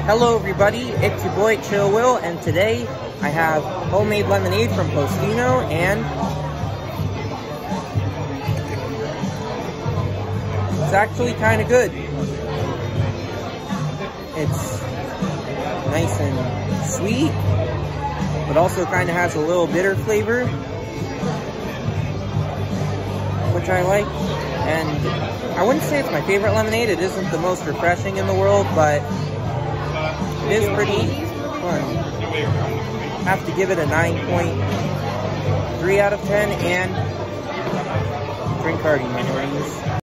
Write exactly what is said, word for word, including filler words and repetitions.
Hello everybody, it's your boy Chill Will, and today I have homemade lemonade from Postino, and it's actually kind of good. It's nice and sweet, but also kind of has a little bitter flavor, which I like. And I wouldn't say it's my favorite lemonade. It isn't the most refreshing in the world, but it is pretty fun. I have to give it a nine point three out of ten, and drink hardy, my friends.